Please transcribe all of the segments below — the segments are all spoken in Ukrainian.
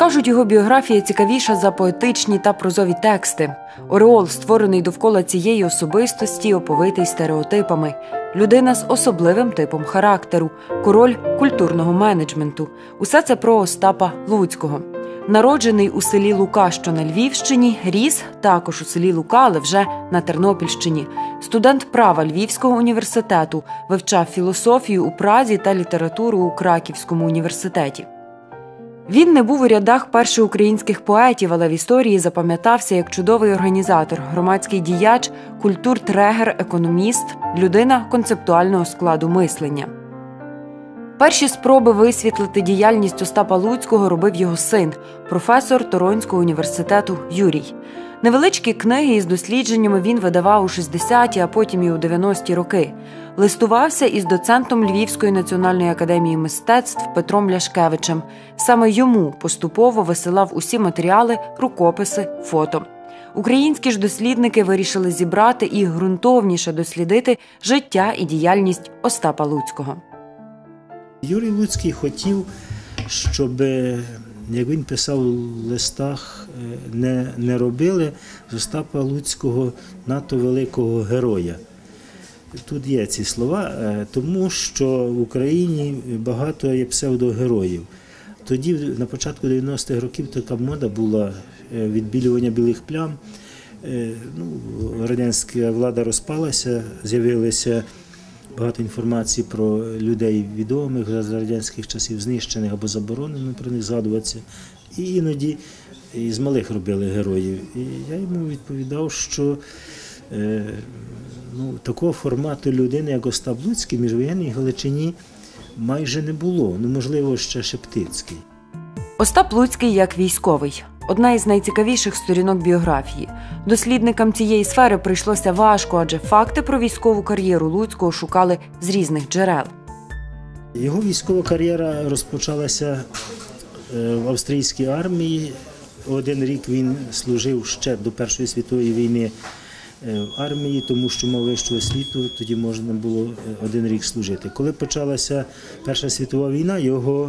Кажуть, його біографія цікавіша за поетичні та прозові тексти. Ореол, створений довкола цієї особистості, оповитий стереотипами. Людина з особливим типом характеру, король культурного менеджменту. Усе це про Остапа Луцького. Народжений у селі Лука, що на Львівщині, ріс також у селі Лука, але вже на Тернопільщині. Студент права Львівського університету, вивчав філософію у Празі та літературу у Краківському університеті. Він не був у рядах перших українських поетів, але в історії запам'ятався як чудовий організатор, громадський діяч, культуртрегер, економіст, людина концептуального складу мислення. Перші спроби висвітлити діяльність Остапа Луцького робив його син, професор Торонського університету Юрій. Невеличкі книги із дослідженнями він видавав у 60-ті, а потім і у 90-ті роки. Листувався із доцентом Львівської національної академії мистецтв Петром Ляшкевичем. Саме йому поступово висилав усі матеріали, рукописи, фото. Українські ж дослідники вирішили зібрати і ґрунтовніше дослідити життя і діяльність Остапа Луцького. Юрій Луцький хотів, щоб, як він писав у листах, не робили з Остапа Луцького надто великого героя. Тут є ці слова, тому що в Україні багато є псевдогероїв. Тоді, на початку 90-х років, така мода була відбілювання білих плям. Радянська влада розпалася, з'явилися багато інформації про людей відомих з радянських часів, знищених або заборонено про них згадуватися. І іноді з малих робили героїв. І я йому відповідав, що такого формату людини, як Остап Луцький, в міжвоєнній Галичині майже не було. Можливо, ще Шептицький. Остап Луцький як військовий – одна із найцікавіших сторінок біографії. Дослідникам цієї сфери прийшлося важко, адже факти про військову кар'єру Луцького шукали з різних джерел. Його військова кар'єра розпочалася в австрійській армії. Один рік він служив ще до Першої світової війни в армії, тому що мав вищу освіту, тоді можна було один рік служити. Коли почалася Перша світова війна, його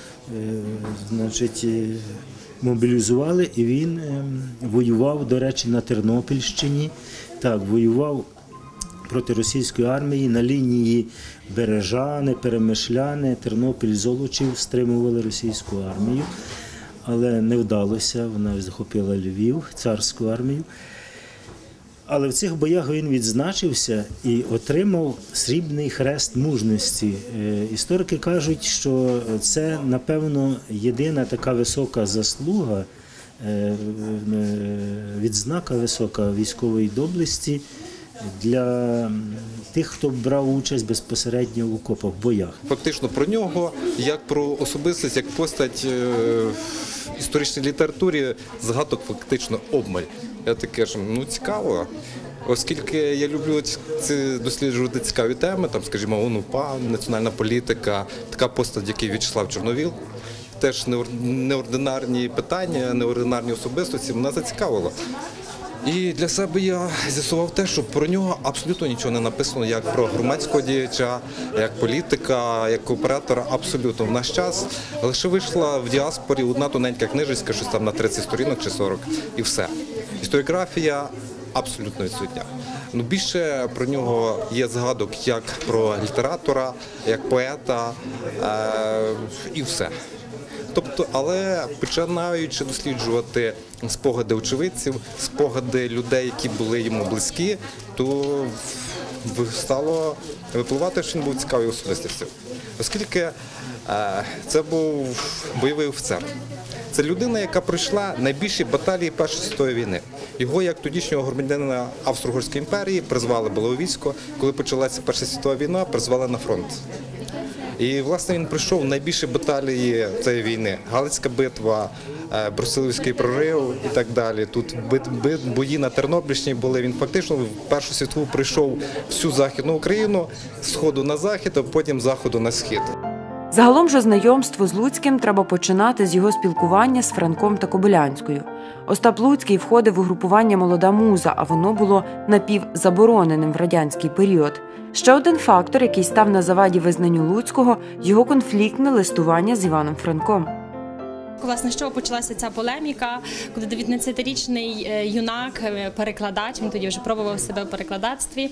мобілізували, і він воював, до речі, на Тернопільщині. Так, воював проти російської армії на лінії Бережани, Перемишляни, Тернопіль, Золочів стримували російську армію, але не вдалося, вона захопила Львів, царську армію. Але в цих боях він відзначився і отримав срібний хрест мужності. Історики кажуть, що це, напевно, єдина така висока заслуга, відзнака висока військової доблесті для тих, хто брав участь безпосередньо в окопах, в боях. Фактично про нього, як про особистість, як постать в історичній літературі згадок фактично обмаль. Я таке ж, цікаво, оскільки я люблю досліджувати цікаві теми, там, скажімо, ОНУ-ПА, національна політика, така постать, як В'ячеслав Чорновіл, теж неординарні питання, неординарні особистості, мене зацікавило. І для себе я з'ясував те, що про нього абсолютно нічого не написано, як про громадського діяча, як політика, як оператора, абсолютно. В наш час лише вийшла в діаспорі одна тоненька книжечка, щось там на 30 сторінок чи 40, і все. Історіографія абсолютно відсутня. Більше про нього є згадок як про літератора, як поета і все. Тобто, але починаючи досліджувати спогади очевидців, спогади людей, які були йому близькі, то стало випливати, що він був цікавий особистістю. Оскільки це був бойовий офіцер. Це людина, яка пройшла найбільші баталії Першої світової війни. Його, як тодішнього громадянина Австро-Угорської імперії, призвали було у військо. Коли почалася Перша світова війна, призвали на фронт. І, власне, він пройшов найбільші баталії цієї війни. Галицька битва, Брусилівський прорив і так далі. Тут бої на Тернопільщині були. Він фактично в Першу світову пройшов всю Західну Україну, з сходу на захід, а потім з заходу на схід. Загалом же знайомство з Луцьким треба починати з його спілкування з Франком та Кобилянською. Остап Луцький входив у групування «Молода муза», а воно було напівзабороненим в радянський період. Ще один фактор, який став на заваді визнанню Луцького – його конфліктне листування з Іваном Франком. Власне, з чого почалася ця полеміка, коли 19-річний юнак, перекладач, він тоді вже пробував себе в перекладацтві,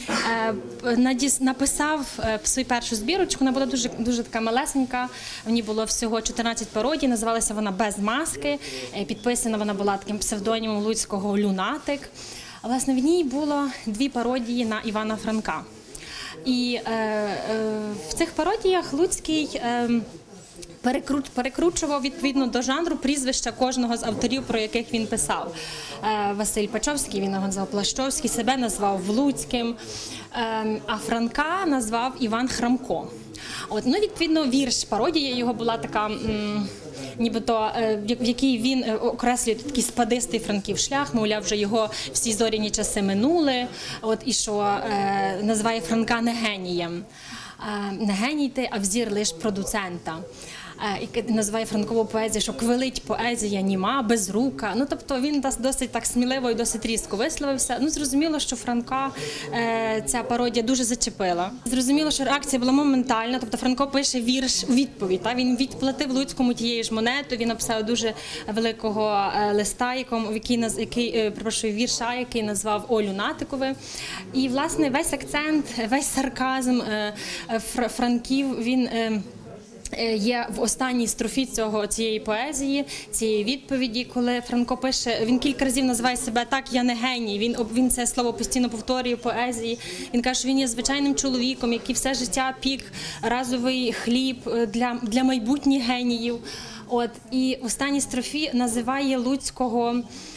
написав свою першу збірочку, вона була дуже така малесенька, в ній було всього 14 пародій, називалася вона «Без маски», підписана вона була таким псевдонімом Луцького «Люнатик». Власне, в ній було 2 пародії на Івана Франка. І в цих пародіях Луцький перекручував відповідно до жанру прізвища кожного з авторів, про яких він писав. Василь Пачовський, він його назвав Плащовський, себе назвав Влуцьким, а Франка назвав Іван Храмко. Відповідно, вірш, пародія його була така, нібито, в якій він окреслює такий спадистий Франків шлях, мовляв, вже його всі зоряні часи минули, і що називає Франка не генієм. Не геній ти, а взір лиш продуцента. І називає франкову поезію, що квилить поезія німа, безрука. Тобто він досить так сміливо і досить різко висловився. Зрозуміло, що Франка ця пародія дуже зачепила. Зрозуміло, що реакція була моментальна, тобто Франко пише вірш у відповідь. Він відплатив Луцькому тієї ж монету, він написав дуже великого листа, вірша, який назвав Олю Натикови. І, власне, весь акцент, весь сарказм Франків, він є в останній строфі цієї поезії, цієї відповіді, коли Франко пише, він кілька разів називає себе так, я не геній, він це слово постійно повторює в поезії, він каже, що він є звичайним чоловіком, який все життя пік разовий хліб для майбутніх геніїв. І в останній строфі називає Луцького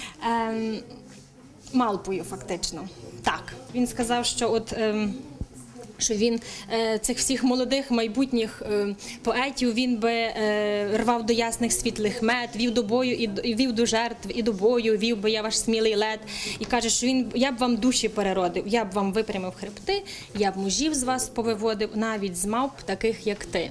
малпою, фактично. Так, він сказав, що він цих всіх молодих майбутніх поетів, він би рвав до ясних світлих мет, вів до бою, і вів до жертв, і до бою, вів би я ваш смілий лед. І каже, що я б вам душі переродив, я б вам випрямив хребти, я б мужів з вас повиводив, навіть з мавп таких, як ти.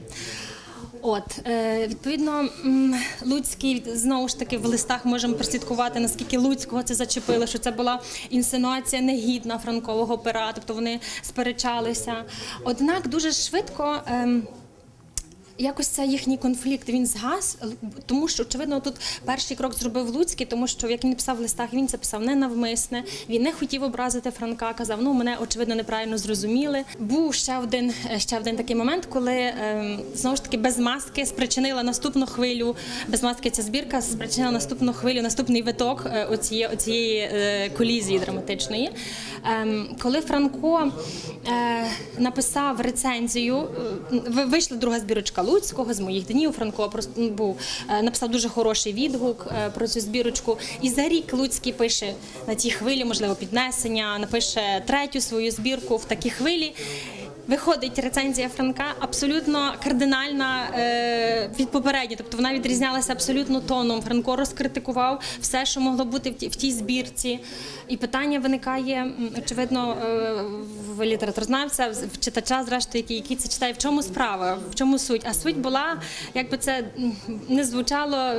Відповідно, Луцький, знову ж таки, в листах можемо прослідкувати, наскільки Луцького це зачепило, що це була інсинуація негідна франкового пера, тобто вони сперечалися. Однак дуже швидко якось цей їхній конфлікт, він згас, тому що, очевидно, тут перший крок зробив Луцький, тому що, як він написав в листах, він це писав ненавмисне, він не хотів образити Франка, казав, мене, очевидно, неправильно зрозуміли. Був ще один такий момент, коли, знову ж таки, без маски спричинила наступну хвилю, без маски ця збірка спричинила наступну хвилю, наступний виток оцієї колізії драматичної. Коли Франко написав рецензію, вийшла друга збірочка Луцького з моїх днів, Франко написав дуже хороший відгук про цю збірочку. І за рік Луцький пише на тій хвилі, можливо, піднесення, напише третю свою збірку в такій хвилі. Виходить рецензія Франка абсолютно кардинальна від попередньої, тобто вона відрізнялася абсолютно тоном. Франко розкритикував все, що могло бути в тій збірці. І питання виникає, очевидно, в літературознавця, в читача, зрештою, який це читає, в чому справа, в чому суть. А суть була, як би це не звучало,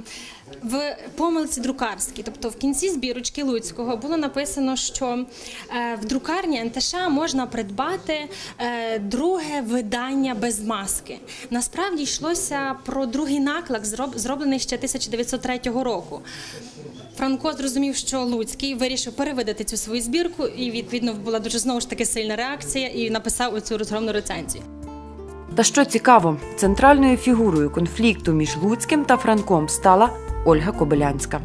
в помилці друкарській. Тобто в кінці збірочки Луцького було написано, що в друкарні НТШ можна придбати друге видання без маски. Насправді йшлося про другий наклад, зроблений ще 1903 року. Франко зрозумів, що Луцький вирішив перевидати цю свою збірку, і, відповідно, була дуже, знову ж таки, сильна реакція, і написав оцю розгромну рецензію. Та що цікаво, центральною фігурою конфлікту між Луцьким та Франком стала Ольга Кобилянська.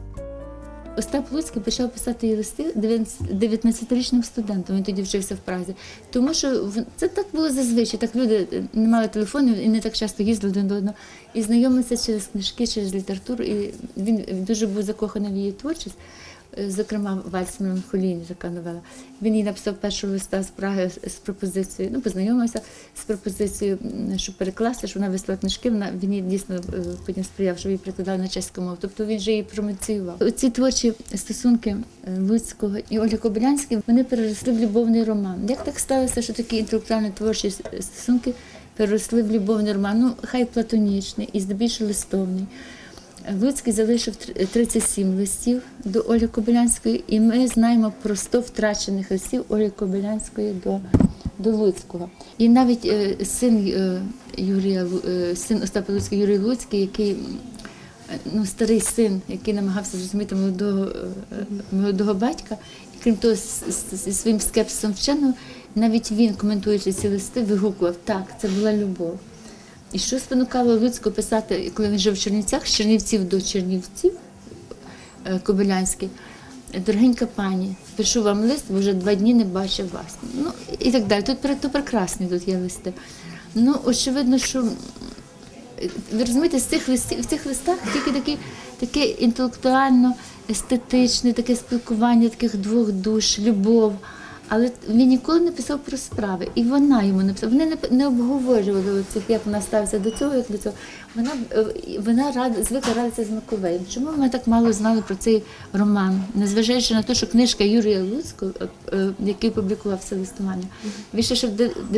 Остап Луцький почав писати їй листи 19-річним студентом, він тоді вчився в Празі. Тому що це так було зазвичай, так люди не мали телефонів і не так часто їздили один до одного. І знайомилися через книжки, через літературу, і він дуже був закоханий в її творчість. Зокрема, «Вальс меланхолійний», така новела. Він їй написав першого листа з Праги з пропозицією, познайомився з пропозицією, щоб перекласти, що вона вислала книжки, він їй дійсно потім сприяв, що її перекладали на чеську мову. Тобто він же її промоціював. Ці творчі стосунки Луцького і Ольги Кобилянської, вони переросли в любовний роман. Як так сталося, що такі інтелектуальні творчі стосунки переросли в любовний роман? Хай платонічний і здебільшого листовний. Луцький залишив 37 листів до Ольги Кобилянської, і ми знаємо про 100 втрачених листів Ольги Кобилянської до Луцького. І навіть син Остапа Луцького, Юрій Луцький, який старий син, який намагався зрозуміти молодого батька, і крім того, зі своїм скепсисом вченого, навіть він, коментуючи ці листи, вигукував: так, це була любов. І що спонукало Луцького писати, коли він жив в Чернівцях, з Чернівців до Чернівців, Кобилянський: дорогенька пані, пишу вам лист, бо вже 2 дні не бачив вас. Ну, і так далі. Тут прекрасні тут є листи. Ну, очевидно, що, ви розумієте, в цих листах тільки таке інтелектуально, естетичне, таке спілкування таких двох душ, любов. Але він ніколи не писав про справи, і вона йому не писала. Вони не обговорювали, як вона ставиться до цього, як до цього. Вона звикла радитися з Маковеєм. Чому ми так мало знали про цей роман? Незважаючи на те, що книжка Юрія Луцького, який публікував це листування, вийшла ще в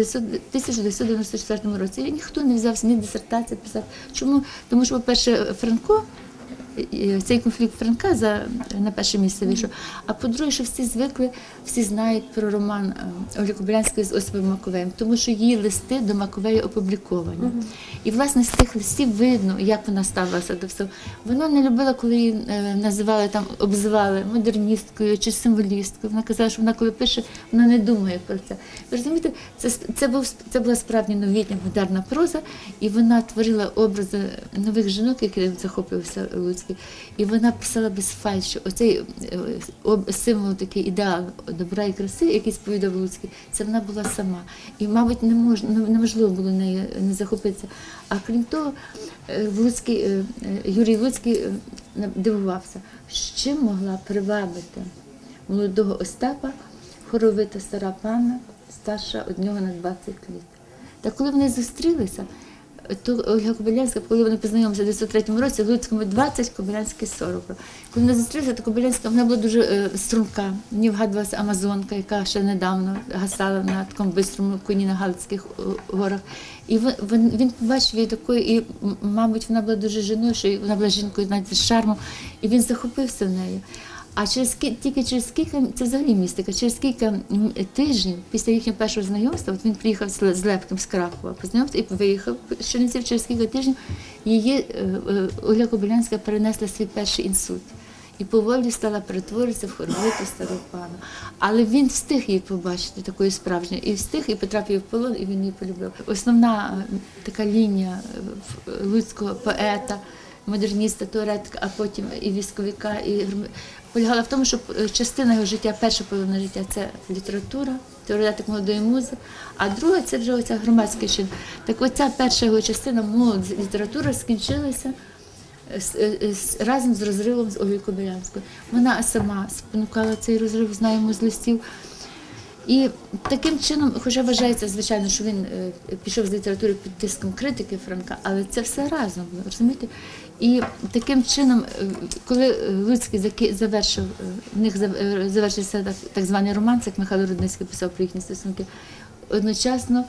1994 році. І ніхто не взявся ні дисертації писати. Чому? Тому що, по-перше, Франко, цей конфлікт Франка на перше місце вийшов. А по-друге, що всі звикли, всі знають про роман Ольги Кобилянської з Осипом Маковеєм, тому що її листи до Маковея опубліковані. І, власне, з тих листів видно, як вона ставилася до всього. Вона не любила, коли її називали, обзивали модерністкою чи символісткою. Вона казала, що вона, коли пише, вона не думає про це. Ви розумієте, це була справді новітня модерна проза, і вона творила образи нових жінок, які захоплювався Луцький. І вона писала без фальшу. Оцей символ, такий ідеал добра і краси, який сповідав Луцький, це вона була сама. І, мабуть, неможливо було нею не захопитися. А крім того, Юрій Луцький дивувався, з чим могла привабити молодого Остапа хоровита стара панна, старша від нього на 20 літ. Та коли вони зустрілися, то Ольга Кобилянська, коли вони познайомилися в 1993 році, Луцькому 20, Кобилянській 40. Коли вони зустрілися, то Кобилянська, вона була дуже струнка. Мені вгадувалася амазонка, яка ще недавно гасала на такому бистрому коні на Галицьких горах. І він побачив її такою, і, мабуть, вона була дуже жіночою, вона була жінкою навіть з шармом, і він захопився нею. А тільки через кілька, це взагалі містика, через кілька тижнів після їхнього першого знайомства, він приїхав з Лепким з Кракова, познайомився і виїхав з Чернівців. Через кілька тижнів Ольга Кобилянська перенесла свій перший інсульт. І поволі стала перетворитися в хоровиту стару пану. Але він встиг її побачити такою справжньою, і встиг, і потрапив в полон, і він її полюбив. Основна така лінія луцького поета, модерніста, теоретика, а потім і військовика, полягала в тому, що частина його життя, перша половина життя – це література, теоретик молодої музи, а друга – це вже оця громадська чин. Так оця перша його частина, молода література, скінчилася разом з розривом з Ольгою Кобилянською. Вона сама спонукала цей розрив, знаємо з листів. І таким чином, хоча вважається, звичайно, що він пішов з літератури під тиском критики Франка, але це все разом, розумієте? І таким чином, коли Луцький завершив, в них завершився так званий романс, як Михайло Рудницький писав про їхні стосунки, одночасно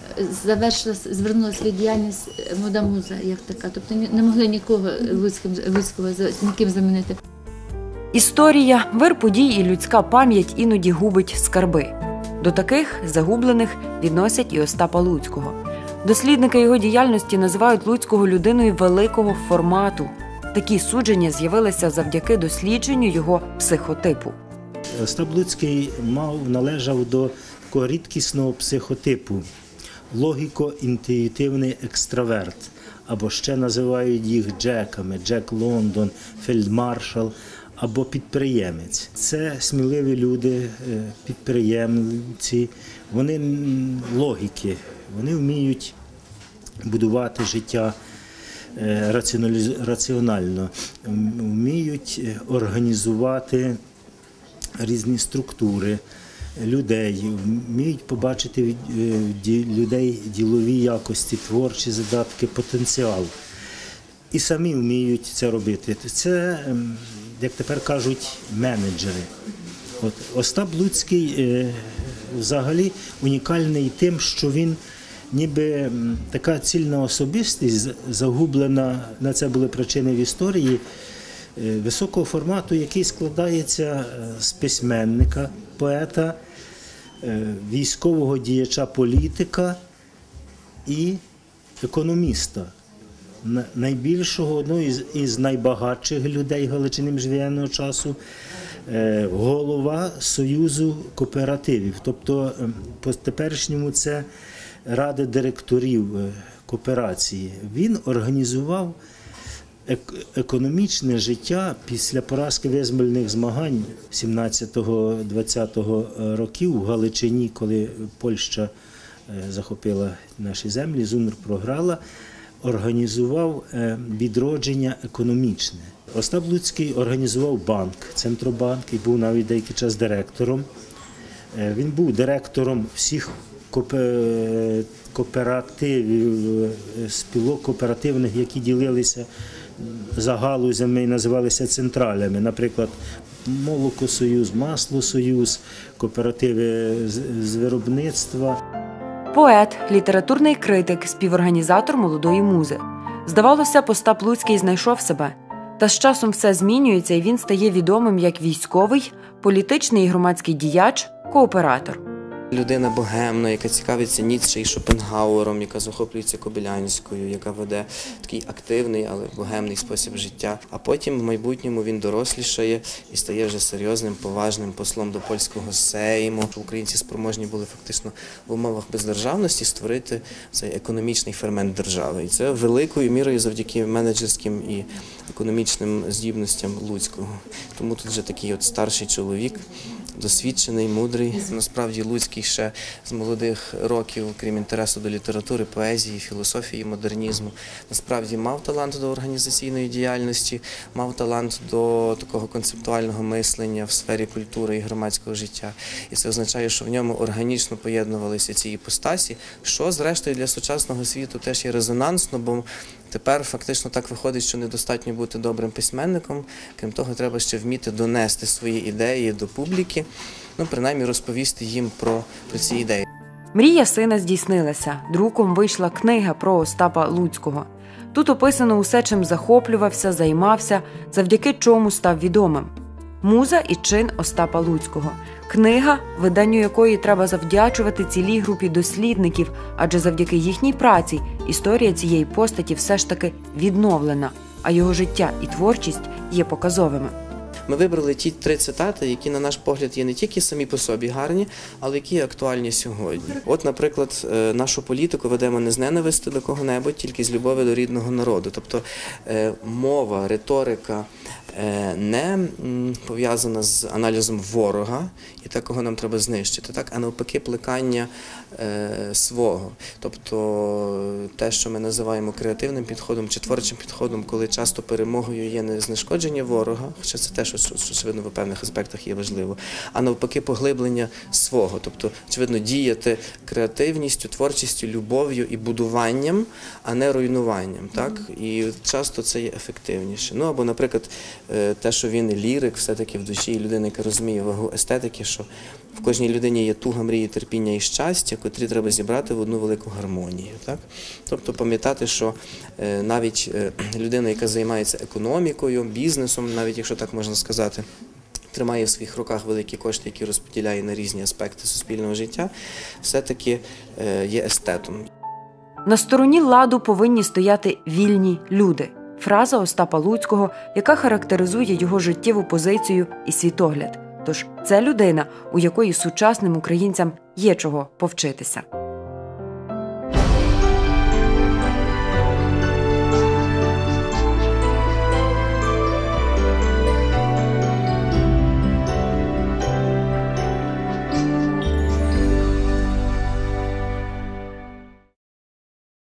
звернула свою діяльність молода муза, як така. Тобто не могли нікого Луцького ніким замінити. Історія, вир подій і людська пам'ять іноді губить скарби. До таких загублених відносять і Остапа Луцького. Дослідники його діяльності називають Луцького людиною великого формату. Такі судження з'явилися завдяки дослідженню його психотипу. Остап Луцький належав до такого рідкісного психотипу – логіко-інтуїтивний екстраверт, або ще називають їх Джеками – Джек Лондон, фельдмаршал або підприємець. Це сміливі люди, підприємці, вони логіки, вони вміють будувати життя раціонально, вміють організувати різні структури людей, вміють побачити в людей ділові якості, творчі задатки, потенціал. І самі вміють це робити. Це, як тепер кажуть, менеджери. Остап Луцький взагалі унікальний тим, що він ніби така цільна особистість, загублена, на це були причини в історії, високого формату, який складається з письменника, поета, військового діяча, політика і економіста. найбільшого, одного із найбагатших людей Галичини міжвоєнного часу, голова Союзу кооперативів. Тобто по теперішньому це Ради директорів кооперації. Він організував економічне життя після поразки визвольних змагань 17-20 років в Галичині, коли Польща захопила наші землі, ЗУНР програла, організував відродження економічне. Остап Луцький організував банк, Центробанк, і був навіть деякий час директором. Він був директором всіх кооперативів, спілок кооперативних, які ділилися за галузями і називалися централями. Наприклад, Молокосоюз, Маслосоюз, кооперативи з виробництва. Поет, літературний критик, співорганізатор «Молодої музи». Здавалося, Остап Луцький знайшов себе. Та з часом все змінюється, і він стає відомим як військовий, політичний і громадський діяч, кооператор. Людина богемна, яка цікавиться Ніцше і Шопенгауером, яка захоплюється Кобилянською, яка веде такий активний, але богемний спосіб життя. А потім в майбутньому він дорослішає і стає вже серйозним, поважним послом до польського Сейму. Українці спроможні були фактично в умовах бездержавності створити цей економічний фермент держави. І це великою мірою завдяки менеджерським і економічним здібностям Луцького. Тому тут вже такий от старший чоловік, досвідчений, мудрий. Насправді Луцький ще з молодих років, крім інтересу до літератури, поезії, філософії, модернізму, насправді мав талант до організаційної діяльності, мав талант до такого концептуального мислення в сфері культури і громадського життя. І це означає, що в ньому органічно поєднувалися ці іпостасі, що, зрештою, для сучасного світу теж є резонансно, бо тепер фактично так виходить, що недостатньо бути добрим письменником, крім того, треба ще вміти донести свої ідеї до публіки, принаймні розповісти їм про ці ідеї. Мрія сина здійснилася. Друком вийшла книга про Остапа Луцького. Тут описано усе, чим захоплювався, займався, завдяки чому став відомим. «Муза і чин Остапа Луцького». Книга, виданню якої треба завдячувати цілій групі дослідників, адже завдяки їхній праці історія цієї постаті все ж таки відновлена, а його життя і творчість є показовими. Ми вибрали ті 3 цитати, які, на наш погляд, є не тільки самі по собі гарні, але які актуальні сьогодні. От, наприклад, нашу політику ведемо не з ненависти до кого-небудь, тільки з любові до рідного народу. Тобто мова, риторика не пов'язана з аналізом ворога і те, кого нам треба знищити, так, а навпаки плекання свого. Тобто те, що ми називаємо креативним підходом чи творчим підходом, коли часто перемогою є не знешкодження ворога, хоча це те, що очевидно в певних аспектах є важливо, а навпаки поглиблення свого. Тобто, очевидно, діяти креативністю, творчістю, любов'ю і будуванням, а не руйнуванням. Так? І часто це є ефективніше. Ну або, наприклад, те, що він лірик все-таки в душі, і людина, яка розуміє вагу естетики, що в кожній людині є туга, мрії, терпіння і щастя, котрі треба зібрати в одну велику гармонію. Так? Тобто пам'ятати, що навіть людина, яка займається економікою, бізнесом, навіть якщо так можна сказати, тримає в своїх руках великі кошти, які розподіляє на різні аспекти суспільного життя, все-таки є естетом. На стороні ладу повинні стояти вільні люди. Фраза Остапа Луцького, яка характеризує його життєву позицію і світогляд. Тож це людина, у якої сучасним українцям є чого повчитися.